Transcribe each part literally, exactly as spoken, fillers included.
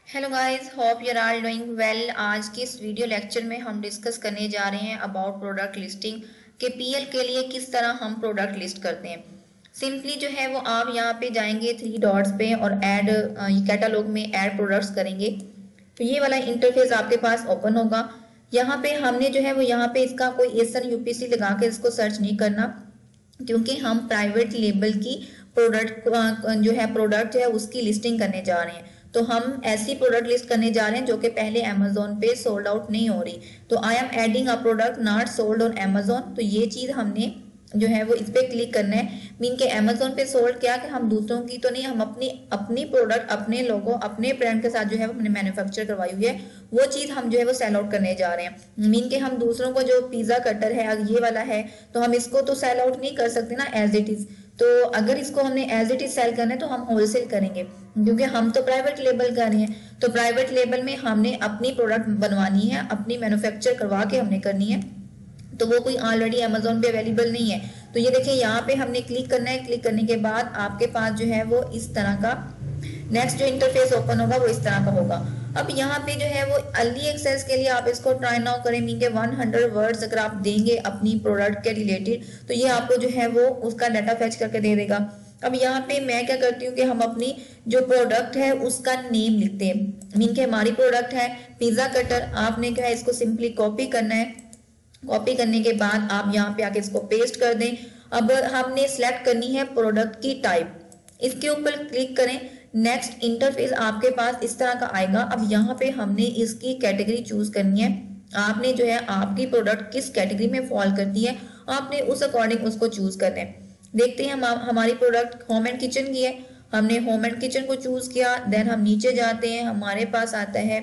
Hello guys, hope you are doing well. आज की इस वीडियो लेक्चर में हम डिस्कस करने जा रहे हैं अबाउट प्रोडक्ट लिस्टिंग के पीएल के लिए किस तरह हम प्रोडक्ट लिस्ट करते हैं। सिंपली जो है वो आप यहाँ पे जाएंगे थ्री डॉट्स पे और ऐड कैटलॉग में ऐड प्रोडक्ट्स करेंगे तो ये वाला इंटरफेस आपके पास ओपन होगा। यहाँ पे हमने जो है वो यहाँ पे इसका कोई एसन यूपीसी लगा के इसको सर्च नहीं करना, क्योंकि हम प्राइवेट लेबल की प्रोडक्ट जो है प्रोडक्ट है उसकी लिस्टिंग करने जा रहे हैं। तो हम ऐसी प्रोडक्ट लिस्ट करने जा रहे हैं जो कि पहले अमेजोन पे सोल्ड आउट नहीं हो रही। तो I am adding a product not sold on Amazon, तो ये चीज हमने जो है वो इस पे क्लिक करना है। मीन के अमेजोन पे सोल्ड क्या कि हम दूसरों की तो नहीं, हम अपनी अपनी प्रोडक्ट अपने लोगों अपने ब्रांड के साथ जो है वो हमने मैन्युफैक्चर करवाई हुई है, वो चीज हम जो है वो सेल आउट करने जा रहे हैं। मीन के हम दूसरों को जो पिज्जा कटर है ये वाला है तो हम इसको तो सेल आउट नहीं कर सकते ना एज इट इज। तो अगर इसको हमने एज इट इज सेल करना है तो हम होलसेल करेंगे, क्योंकि हम तो प्राइवेट लेबल कर रहे हैं। तो प्राइवेट लेबल में हमने अपनी प्रोडक्ट बनवानी है, अपनी मैन्युफैक्चर करवा के हमने करनी है, तो वो कोई ऑलरेडी अमेजोन पे अवेलेबल नहीं है। तो ये देखिए यहाँ पे हमने क्लिक करना है। क्लिक करने के बाद आपके पास जो है वो इस तरह का नेक्स्ट जो इंटरफेस ओपन होगा वो इस तरह का होगा। अब यहाँ पे जो है वो अर्ली एक्सेस के लिए आप इसको ट्राई नाउ करें। मीन के हंड्रेड वर्ड्स अगर आप देंगे अपनी प्रोडक्ट के रिलेटेड तो ये आपको जो है वो उसका डाटा फैच करके दे देगा। अब यहाँ पे मैं क्या करती हूँ कि हम अपनी जो प्रोडक्ट है उसका नेम लिखते हैं। मीन के हमारी प्रोडक्ट है पिज्जा कटर, आपने क्या है इसको सिंपली कॉपी करना है। कॉपी करने के बाद आप यहाँ पे आके इसको पेस्ट कर दें। अब हमने सिलेक्ट करनी है प्रोडक्ट की टाइप, इसके ऊपर क्लिक करें। नेक्स्ट इंटरफेस आपके पास इस तरह का आएगा। अब यहाँ पे हमने इसकी कैटेगरी चूज करनी है। आपने जो है आपकी प्रोडक्ट किस कैटेगरी में फॉल करती है आपने उस अकॉर्डिंग उसको चूज करना है। देखते हैं हम हमारी प्रोडक्ट होम एंड किचन की है, हमने होम एंड किचन को चूज किया। देन हम नीचे जाते हैं, हमारे पास आता है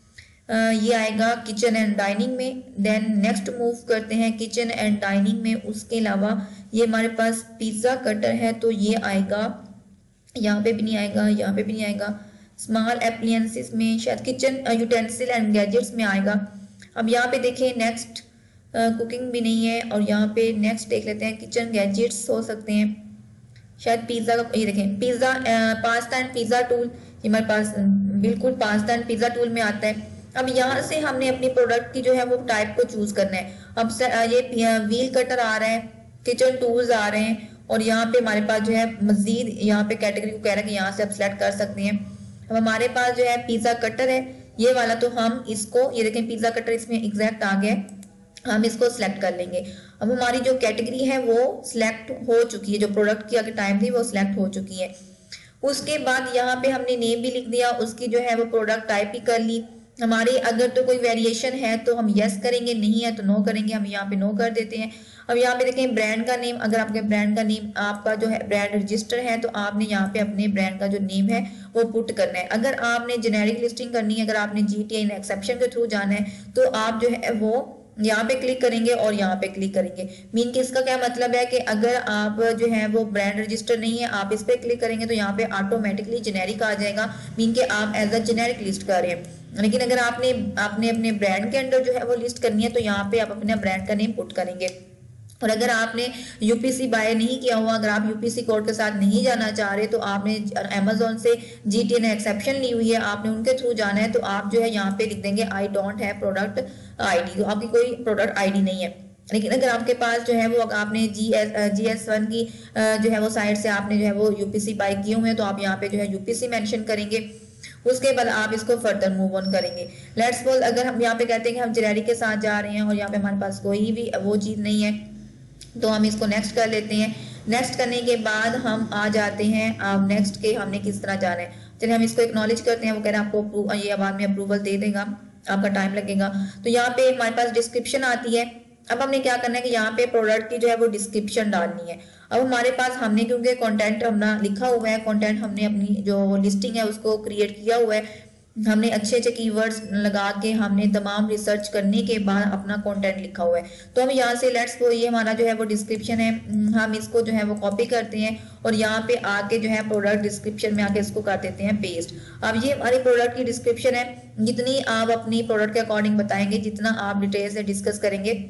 ये आएगा किचन एंड डाइनिंग में। देन नेक्स्ट मूव करते हैं किचन एंड डाइनिंग में। उसके अलावा ये हमारे पास पिज्जा कटर है तो ये आएगा, यहाँ पे भी नहीं आएगा, यहाँ पे भी नहीं आएगा। स्मॉल एप्लियंसेस में शायद किचन यूटेंसिल एंड गैजेट्स में आएगा। अब यहाँ पे देखें नेक्स्ट कुकिंग भी नहीं है, और यहाँ पे नेक्स्ट देख लेते हैं किचन गैजेट्स हो सकते हैं शायद पिज्जा का। ये देखें pizza pasta and pizza tool, ये हमारे पास बिल्कुल पास्ता एंड पिज्जा टूल में आता है। अब यहाँ से हमने अपनी प्रोडक्ट की जो है वो टाइप को चूज करना है। अब ये व्हील कटर आ रहा है, किचन टूल्स आ रहे हैं, और यहाँ पे हमारे पास जो है मजीद यहाँ पे कैटेगरी को कह रहा है कि यहाँ से आप सिलेक्ट कर सकते हैं। अब हमारे पास जो है पिज्जा कटर है ये वाला, तो हम इसको ये देखें पिज्जा कटर इसमें एग्जैक्ट आ गया, हम इसको सिलेक्ट कर लेंगे। अब हमारी जो कैटेगरी है वो सिलेक्ट हो चुकी है, जो प्रोडक्ट की अगर टाइम थी वो सिलेक्ट हो चुकी है। उसके बाद यहाँ पे हमने नेम भी लिख दिया, उसकी जो है वो प्रोडक्ट टाइप ही कर ली। हमारी अगर तो कोई वेरिएशन है तो हम यस करेंगे, नहीं है तो नो करेंगे, हम यहाँ पे नो कर देते हैं। अब यहाँ पे देखें ब्रांड का नेम, अगर आपके ब्रांड का नेम आपका जो है ब्रांड रजिस्टर है तो आपने यहाँ पे अपने ब्रांड का जो नेम है वो पुट करना है। अगर आपने जेनेरिक लिस्टिंग करनी है, अगर आपने जीटीआई एक्सेप्शन के थ्रू जाना है तो आप जो है वो यहाँ पे क्लिक करेंगे और यहाँ पे क्लिक करेंगे। मीन कि इसका क्या मतलब है कि अगर आप जो है वो ब्रांड रजिस्टर नहीं है, आप इस पे क्लिक करेंगे तो यहाँ पे ऑटोमेटिकली जेनेरिक आ जाएगा। मीन कि आप एज अ जेनेरिक लिस्ट कर रहे हैं। लेकिन अगर आपने आपने अपने ब्रांड के अंडर जो है वो लिस्ट करनी है तो यहाँ पे आप अपने ब्रांड का नेम पुट करेंगे। और अगर आपने यूपीसी बाय नहीं किया हुआ, अगर आप यूपीसी कोड के साथ नहीं जाना चाह रहे तो आपने अमेजोन से जीटीए ने एक्सेप्शन ली हुई है, आपने उनके थ्रू जाना है, तो आप जो है यहाँ पे लिख देंगे I don't have product ID, तो आपकी कोई प्रोडक्ट आईडी नहीं है। लेकिन अगर आपके पास जो है वो आपने G S G S one की जो है वो साइट से आपने जो है वो यूपीसी बाय किए हुए हैं तो आप यहाँ पे जो है यूपीसी मेंशन करेंगे। उसके बाद आप इसको फर्दर मूव ऑन करेंगे। लेट्स सपोज अगर हम यहाँ पे कहते हैं कि हम जेनेरिक के साथ जा रहे हैं और यहाँ पे हमारे पास कोई भी वो चीज नहीं है तो हम इसको नेक्स्ट कर लेते हैं। नेक्स्ट करने के बाद हम आ जाते हैं अब नेक्स्ट के हमने किस तरह जाना है। चलिए हम इसको एक्नॉलेज करते हैं, वो कह रहे हैं आपको ये बाद में अप्रूवल दे देगा, आपका टाइम लगेगा। तो यहाँ पे हमारे पास डिस्क्रिप्शन आती है। अब हमने क्या करना है कि यहाँ पे प्रोडक्ट की जो है वो डिस्क्रिप्शन डालनी है। अब हमारे पास हमने क्योंकि कंटेंट हमने लिखा हुआ है, कंटेंट हमने अपनी जो लिस्टिंग है उसको क्रिएट किया हुआ है, हमने अच्छे अच्छे कीवर्ड्स लगा के हमने तमाम रिसर्च करने के बाद अपना कंटेंट लिखा हुआ है। तो हम यहाँ से लेट्स को ये हमारा जो है वो डिस्क्रिप्शन है, हम इसको जो है वो कॉपी करते हैं और यहाँ पे आके जो है प्रोडक्ट डिस्क्रिप्शन में आके इसको कर देते हैं पेस्ट। अब ये हमारी प्रोडक्ट की डिस्क्रिप्शन है। जितनी आप अपनी प्रोडक्ट के अकॉर्डिंग बताएंगे, जितना आप डिटेल से डिस्कस करेंगे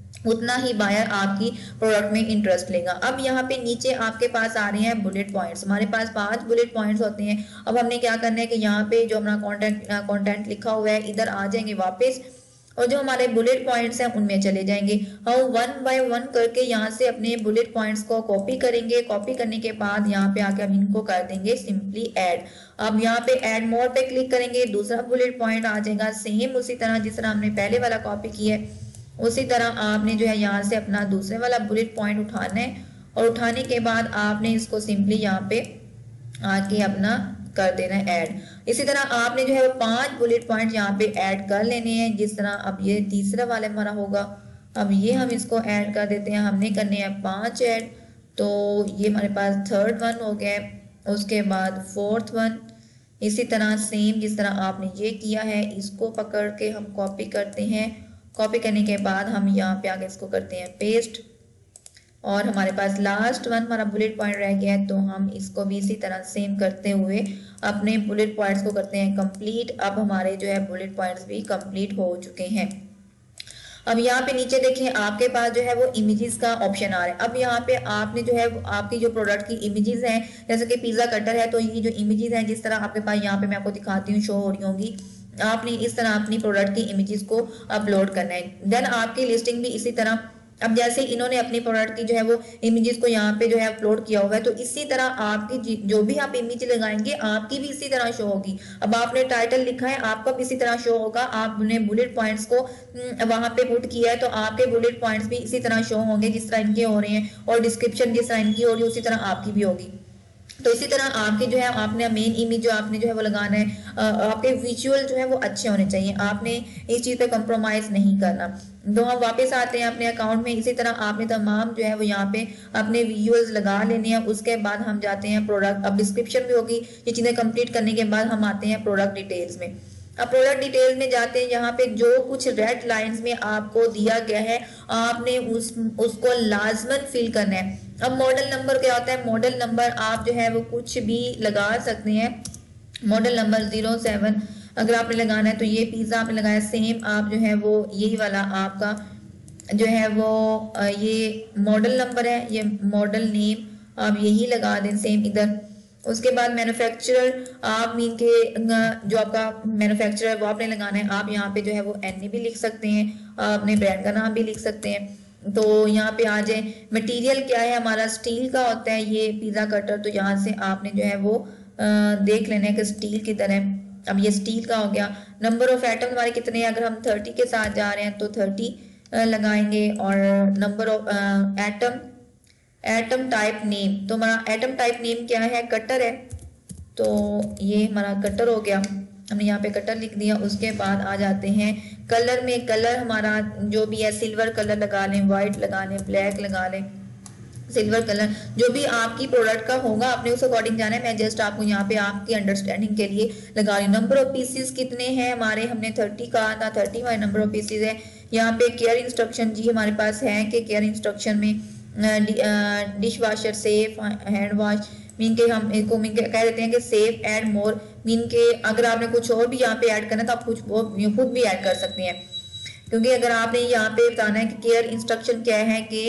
उतना ही बायर आपकी प्रोडक्ट में इंटरेस्ट लेगा। अब यहाँ पे नीचे आपके पास आ रहे हैं बुलेट पॉइंट्स, हमारे पास पांच बुलेट पॉइंट्स होते हैं। अब हमने क्या करना है कि यहाँ पे जो हमारा कंटेंट कंटेंट लिखा हुआ है इधर आ जाएंगे वापस, और जो हमारे बुलेट पॉइंट्स हैं उनमें चले जाएंगे। हम वन बाय वन करके यहाँ से अपने बुलेट पॉइंट्स को कॉपी करेंगे। कॉपी करने के बाद यहाँ पे आके हम इनको कर देंगे सिंपली ऐड। अब यहाँ पे ऐड मोर पे क्लिक करेंगे, दूसरा बुलेट पॉइंट आ जाएगा सेम उसी तरह जिस तरह हमने पहले वाला कॉपी किया है। उसी तरह आपने जो है यहाँ से अपना दूसरे वाला बुलेट पॉइंट उठाना है, और उठाने के बाद आपने इसको सिंपली यहाँ पे आके अपना कर देना है ऐड। इसी तरह आपने जो है वो पांच बुलेट पॉइंट यहाँ पे ऐड कर लेने हैं, जिस तरह अब ये तीसरा वाला हमारा होगा। अब ये हम इसको ऐड कर देते हैं, हमने करने हैं पांच ऐड, तो ये हमारे पास थर्ड वन हो गया। उसके बाद फोर्थ वन, इसी तरह सेम जिस तरह आपने ये किया है इसको पकड़ के हम कॉपी करते हैं। कॉपी करने के बाद हम यहाँ पे आगे इसको करते हैं पेस्ट, और हमारे पास लास्ट वन हमारा बुलेट पॉइंट रह गया है, तो हम इसको भी इसी तरह सेम करते हुए अपने बुलेट पॉइंट्स को करते हैं कंप्लीट। अब हमारे जो है बुलेट पॉइंट्स भी कंप्लीट हो चुके हैं। अब यहाँ पे नीचे देखें आपके पास जो है वो इमेजेस का ऑप्शन आ रहा है। अब यहाँ पे आपने जो है आपकी जो प्रोडक्ट की इमेजेस हैं, जैसे कि पिज्जा कटर है, तो ये जो इमेजेस हैं जिस तरह आपके पास यहाँ पे मैं आपको दिखाती हूँ शो हो रही होंगी, आपने इस तरह अपनी प्रोडक्ट की इमेजेस को अपलोड करना है। देन आपकी लिस्टिंग भी इसी तरह, अब जैसे इन्होंने अपनी प्रोडक्ट की जो है वो इमेजेस को यहाँ पे जो है अपलोड किया हुआ है, तो इसी तरह आपकी जो भी आप इमेज लगाएंगे आपकी भी इसी तरह शो होगी। अब आपने टाइटल लिखा है, आपका भी इसी तरह शो होगा। आपने बुलेट पॉइंट्स को वहां पे पुट किया है, तो आपके बुलेट पॉइंट्स भी इसी तरह शो होंगे जिस तरह इनके हो रहे हैं, और डिस्क्रिप्शन जिस तरह इनकी हो रही है उसी तरह आपकी भी होगी। तो इसी तरह आपके जो है आपने मेन इमेज जो आपने जो है वो लगाना है, आपके विजुअल जो है वो अच्छे होने चाहिए, आपने इस चीज पे कॉम्प्रोमाइज नहीं करना। तो हम वापस आते हैं अपने अकाउंट में, इसी तरह आपने तमाम जो है वो यहाँ पे अपने विजुअल्स लगा लेने हैं। उसके बाद हम जाते हैं प्रोडक्ट, अब डिस्क्रिप्शन भी होगी, ये चीजें कंप्लीट करने के बाद हम आते हैं प्रोडक्ट डिटेल्स में। अब प्रोडक्ट डिटेल्स में जाते हैं, यहाँ पे जो कुछ रेड लाइंस में आपको दिया गया है आपने उस उसको लाजमन फिल करना है। अब मॉडल नंबर क्या होता है, मॉडल नंबर आप जो है वो कुछ भी लगा सकते हैं। मॉडल नंबर जीरो सेवन अगर आपने लगाना है, तो ये पिज्जा आपने लगाया सेम आप जो है वो यही वाला आपका जो है वो ये मॉडल नंबर है, ये मॉडल नेम आप यही लगा दें सेम इधर। उसके बाद मैन्युफैक्चरर आप मीन के जो आपका मैन्युफैक्चरर है वो आपने लगाना है। आप यहाँ पे जो है वो एन भी लिख सकते हैं, अपने ब्रांड का नाम भी लिख सकते हैं। तो यहाँ पे आ जाए, मटेरियल क्या है हमारा स्टील का होता है ये पिज्जा कटर, तो यहाँ से आपने जो है वो आ, देख लेना है कि स्टील की तरह। अब ये स्टील का हो गया। नंबर ऑफ एटम हमारे कितने हैं, अगर हम थर्टी के साथ जा रहे हैं तो थर्टी लगाएंगे। और number of item item type name, तो हमारा एटम टाइप नेम क्या है, कटर है, तो ये हमारा कटर हो गया, हमने यहाँ पे कटर लिख दिया। उसके बाद आ जाते हैं कलर में, कलर हमारा जो भी है सिल्वर कलर लगा लें, व्हाइट लगा लें, ब्लैक लगा लें, सिल्वर कलर जो भी आपकी प्रोडक्ट का होगा आपने उस अकॉर्डिंग जाना है। मैं जस्ट आपको यहाँ पे आपकी अंडरस्टैंडिंग के लिए लगा रही हूँ। नंबर ऑफ पीसेस कितने हैं हमारे, हमने थर्टी कहा था, थर्टी हमारे नंबर ऑफ पीसेस है। यहाँ पे केयर इंस्ट्रक्शन जी हमारे पास है कि केयर इंस्ट्रक्शन में dish washer safe hand wash mean के हम इसको मीन के कह देते हैं कि सेफ एड मोर मीन के अगर आपने कुछ और भी यहाँ पे ऐड करना है तो आप कुछ वो खुद भी ऐड कर सकते हैं, क्योंकि अगर आपने यहाँ पे बताना है कि केयर इंस्ट्रक्शन क्या है कि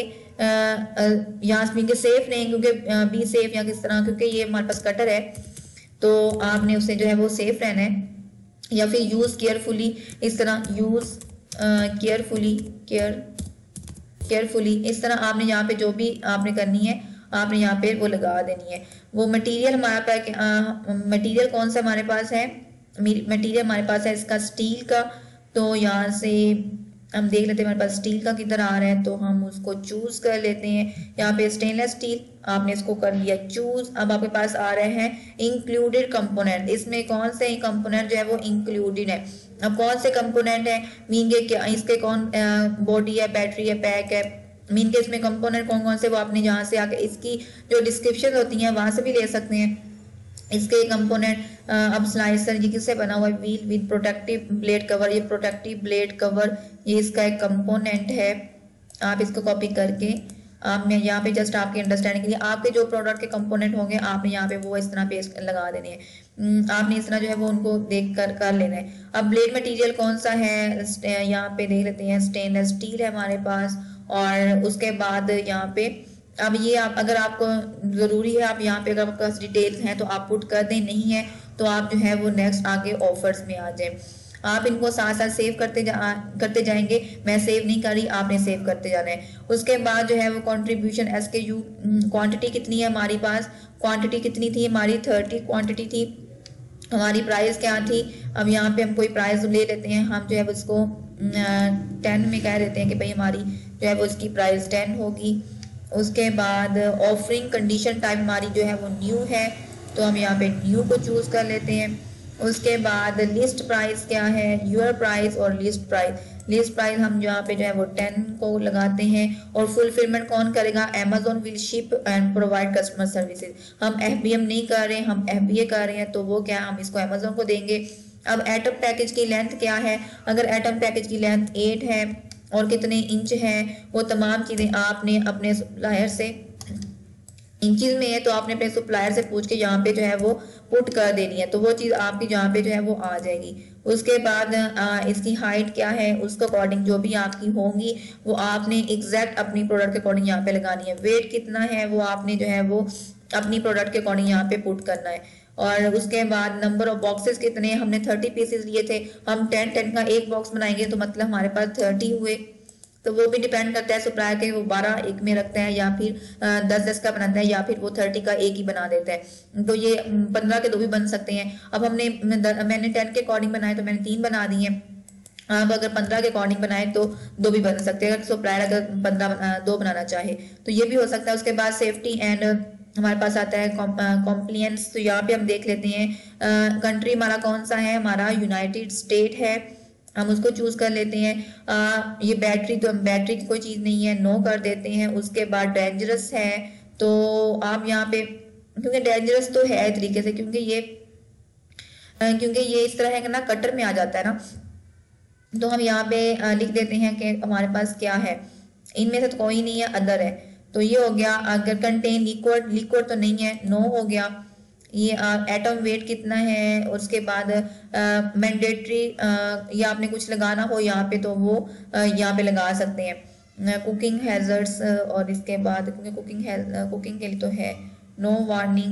यहाँ मीन के सेफ नहीं, क्योंकि बी सेफ या किस तरह, क्योंकि ये हमारे पास कटर है तो आपने उससे जो है वो सेफ रहना है। या फिर यूज केयरफुली, इस तरह यूज केयरफुली केयर केयरफुली इस तरह आपने यहाँ पे जो भी आपने करनी है आपने यहाँ पे वो लगा देनी है। वो मटेरियल हमारे पास मटेरियल कौन सा हमारे पास है, मटेरियल हमारे पास है इसका स्टील का, तो यहाँ से हम देख लेते हैं हमारे पास स्टील का किधर आ रहा है, तो हम उसको चूज कर लेते हैं। यहाँ पे स्टेनलेस स्टील आपने इसको कर लिया चूज। अब आपके पास आ रहे हैं इंक्लूडेड कंपोनेंट, इसमें कौन से कंपोनेंट जो है वो इंक्लूडेड है। अब कौन से कंपोनेंट है मीन के क्या, इसके कौन बॉडी है, बैटरी है, पैक है, मीन के इसमें कंपोनेंट कौन कौन से वो आपने जहाँ से आके इसकी जो डिस्क्रिप्शन होती हैं वहां से भी ले सकते हैं इसके कंपोनेंट। अब स्लाइसर ये किससे बना हुआ है, wheel with protective blade cover, ये प्रोटेक्टिव ब्लेड कवर ये इसका एक कंपोनेंट है। आप इसको कॉपी करके आपने यहाँ पे जस्ट आपके अंडरस्टैंडिंग के लिए आपके जो प्रोडक्ट के कंपोनेंट होंगे आपने यहाँ पे वो इस तरह पेस्ट लगा देने हैं। आपने इस तरह जो है वो उनको देख कर कर लेना है। अब ब्लेड मटेरियल कौन सा है यहाँ पे देख लेते हैं, स्टेनलेस स्टील है हमारे पास। और उसके बाद यहाँ पे अब ये आप अगर आपको ज़रूरी है आप यहाँ पे अगर आपके पास डिटेल्स हैं तो आप पुट कर दें, नहीं है तो आप जो है वो नेक्स्ट आगे ऑफर्स में आ जाए। आप इनको साथ साथ सेव करते जा करते जाएंगे। मैं सेव नहीं कर रही, आपने सेव करते जाना है। उसके बाद जो है वो contribution S K U quantity कितनी है हमारे पास, क्वांटिटी कितनी थी हमारी, थर्टी क्वांटिटी थी। हमारी प्राइस क्या थी, अब यहाँ पे हम कोई प्राइस ले लेते हैं, हम जो है उसको टेन में कह देते हैं कि भाई हमारी जो है वो इसकी प्राइस टेन होगी। उसके बाद ऑफरिंग कंडीशन टाइप हमारी जो है वो न्यू है, तो हम यहाँ पे न्यू को चूज कर लेते हैं। उसके बाद लिस्ट प्राइस क्या है, यूर प्राइस और लिस्ट प्राइस। लिस्ट प्राइस हम यहाँ पे जो है वो टेन को लगाते हैं। और फुलफिलमेंट कौन करेगा, Amazon will ship and provide customer services. हम एफ बी एम नहीं कर रहे हैं, हम एफ बी ए कर रहे हैं, तो वो क्या हम इसको अमेजोन को देंगे। अब एटम पैकेज की लेंथ क्या है, अगर एटम पैकेज की लेंथ एट है और कितने इंच है, वो तमाम चीज़ें आपने अपने सप्लायर से, इंचज में है तो आपने अपने सप्लायर से पूछ के यहाँ पे जो है वो पुट कर देनी है, तो वो चीज़ आपकी जहाँ पे जो है वो आ जाएगी। उसके बाद आ, इसकी हाइट क्या है, उसके अकॉर्डिंग जो भी आपकी होंगी वो आपने एग्जैक्ट अपनी प्रोडक्ट के अकॉर्डिंग यहाँ पे लगानी है। वेट कितना है वो आपने जो है वो अपनी प्रोडक्ट के अकॉर्डिंग यहाँ पे पुट करना है। और उसके बाद नंबर ऑफ बॉक्सेस कितने, हमने थर्टी पीसेस लिए थे, हम टेन टेन का एक बॉक्स बनाएंगे तो मतलब हमारे पास थर्टी हुए। तो वो भी डिपेंड करता है सप्लायर के, वो बारह एक में रखते हैं या फिर दस दस का बनाता है या फिर वो थर्टी का एक ही बना देता है, तो ये पंद्रह के दो भी बन सकते हैं। अब हमने मैंने टेन के अकॉर्डिंग बनाए तो मैंने तीन बना दिए। अब अगर पंद्रह के अकॉर्डिंग बनाए तो दो भी बन सकते हैं, अगर सप्लायर अगर पंद्रह दो बनाना चाहे तो ये भी हो सकता है। उसके बाद सेफ्टी एंड हमारे पास आता है कॉम्प्लियंस, तो यहाँ पे हम देख लेते हैं कंट्री हमारा कौन सा है, हमारा यूनाइटेड स्टेट है, हम उसको चूज कर लेते हैं। आ, ये बैटरी, तो बैटरी की कोई चीज नहीं है, नो कर देते हैं। उसके बाद डेंजरस है, तो आप यहाँ पे, क्योंकि डेंजरस तो है तरीके से, क्योंकि ये क्योंकि ये इस तरह है कि ना कटर में आ जाता है ना, तो हम यहाँ पे आ, लिख देते हैं कि हमारे पास क्या है, इनमें से तो कोई नहीं है, अदर है, तो ये हो गया। अगर कंटेन लिक्विड, लिक्विड तो नहीं है, नो हो गया। ये एटम वेट कितना है, उसके बाद मैंडेटरी या आपने कुछ लगाना हो यहाँ पे तो वो यहाँ पे लगा सकते हैं। कुकिंग हैजर्ड्स, और इसके बाद क्योंकि कुकिंग कुकिंग के लिए तो है, no warning,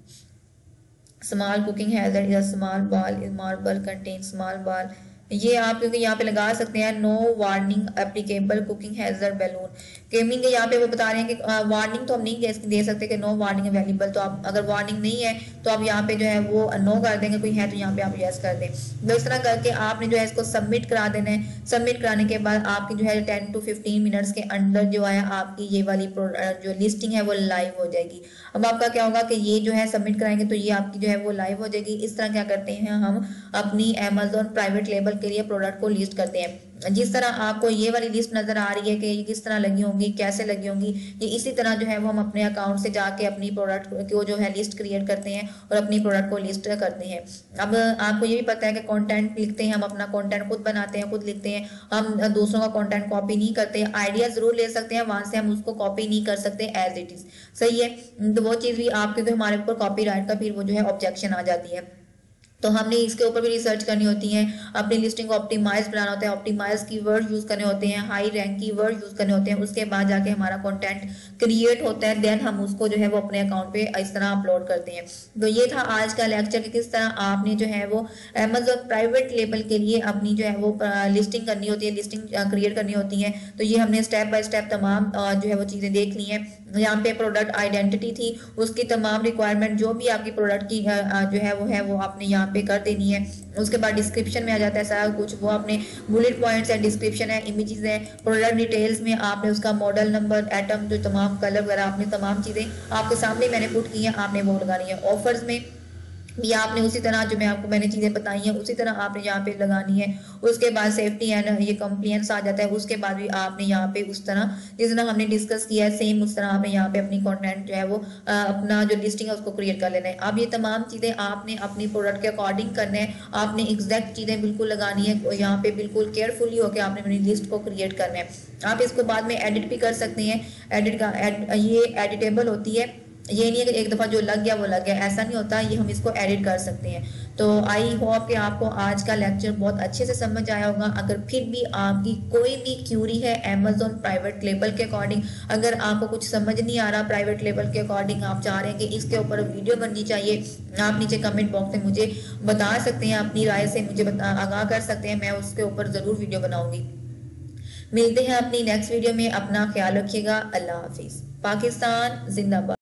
small choking hazard या small ball is marble contain small ball, ये आप क्योंकि यहाँ पे लगा सकते हैं। No warning applicable choking hazard balloon, gaming के यहाँ पे वो बता रहे हैं कि वार्निंग तो हम नहीं दे सकते कि नो वार्निंग अवेलेबल, तो आप अगर वार्निंग नहीं है तो आप यहाँ पे जो है वो नो कर देंगे, कोई है तो यहाँ पे आप यस कर दें। तो इस तरह करके आपने जो है इसको सबमिट करा देना है। सबमिट कराने के बाद आपकी जो है टेन टू फिफ्टीन मिनट्स के अंदर जो है आपकी ये वाली जो लिस्टिंग है वो लाइव हो जाएगी। अब आपका क्या होगा कि ये जो है सबमिट कराएंगे तो ये आपकी जो है वो लाइव हो जाएगी। इस तरह क्या करते हैं हम अपनी अमेजोन प्राइवेट लेबल के लिए प्रोडक्ट को लिस्ट करते हैं। जिस तरह आपको ये वाली लिस्ट नजर आ रही है कि ये किस तरह लगी होंगी, कैसे लगी होंगी, ये इसी तरह जो है वो हम अपने अकाउंट से जाके अपनी प्रोडक्ट को जो है लिस्ट क्रिएट करते हैं और अपनी प्रोडक्ट को लिस्ट करते हैं। अब आपको ये भी पता है कि कंटेंट लिखते हैं, हम अपना कंटेंट खुद बनाते हैं, खुद लिखते हैं, हम दूसरों का कंटेंट कॉपी नहीं करते। आइडिया जरूर ले सकते हैं, वहां से हम उसको कॉपी नहीं कर सकते एज इट इज, सही है। तो वो चीज भी आपके तो हमारे ऊपर कॉपी राइट का फिर वो जो है ऑब्जेक्शन आ जाती है, तो हमने इसके ऊपर भी रिसर्च करनी होती है। अपनी लिस्टिंग को ऑप्टिमाइज बनाना होता है, ऑप्टिमाइज कीवर्ड यूज करने होते हैं, हाई रैंक कीवर्ड यूज करने होते हैं, उसके बाद जाके हमारा कंटेंट क्रिएट होता है, देन हम उसको जो है वो अपने अकाउंट पे इस तरह अपलोड करते हैं। तो ये था आज का लेक्चर कि किस तरह आपने जो है वो अमेजोन प्राइवेट लेबल के लिए अपनी जो है वो लिस्टिंग करनी होती है, लिस्टिंग क्रिएट करनी होती है। तो ये हमने स्टेप बाय स्टेप तमाम जो है वो चीजें देख ली हैं। यहाँ पे प्रोडक्ट आइडेंटिटी थी, उसकी तमाम रिक्वायरमेंट जो भी आपकी प्रोडक्ट की जो है वो है वो आपने यहाँ पे कर देनी है। उसके बाद डिस्क्रिप्शन में आ जाता है सारा कुछ, वो आपने बुलेट पॉइंट्स है, डिस्क्रिप्शन है, इमेजेस है, प्रोडक्ट डिटेल्स में आपने उसका मॉडल नंबर, एटम, जो तमाम कलर वगैरह आपने तमाम चीजें आपके सामने मैंने पुट की है, आपने वो लगानी है। ऑफर्स में भी आपने उसी तरह जो मैं आपको मैंने चीजें बताई हैं उसी तरह आपने यहाँ पे लगानी है। उसके बाद सेफ्टी एंड ये कंप्लायंस आ जाता है, उसके बाद भी आपने यहाँ पे उस तरह जिस तरह हमने डिस्कस किया है सेम उस तरह आपने यहाँ पे अपनी कंटेंट जो है वो आ, अपना जो लिस्टिंग है उसको क्रिएट कर लेना है। अब ये तमाम चीजें आपने अपनी प्रोडक्ट के अकॉर्डिंग करना है, आपने एग्जैक्ट चीजें बिल्कुल लगानी है, यहाँ पे बिल्कुल केयरफुली होकर आपने अपनी लिस्ट को क्रिएट करना है। आप इसको बाद में एडिट भी कर सकते हैं, एडिट का एड, ये एडिटेबल होती है, ये नहीं है कि एक दफ़ा जो लग गया वो लग गया, ऐसा नहीं होता, ये हम इसको एडिट कर सकते हैं। तो आई होप कि आपको आज का लेक्चर बहुत अच्छे से समझ आया होगा। अगर फिर भी आपकी कोई भी क्यूरी है अमेजोन प्राइवेट लेबल के अकॉर्डिंग, अगर आपको कुछ समझ नहीं आ रहा प्राइवेट लेबल के अकॉर्डिंग, आप चाह रहे हैं कि इसके ऊपर वीडियो बननी चाहिए, आप नीचे कमेंट बॉक्स में मुझे बता सकते हैं, अपनी राय से मुझे बता आगाह कर सकते हैं, मैं उसके ऊपर ज़रूर वीडियो बनाऊंगी। मिलते हैं अपनी नेक्स्ट वीडियो में, अपना ख्याल रखिएगा। अल्लाह हाफिज़। पाकिस्तान जिंदाबाद।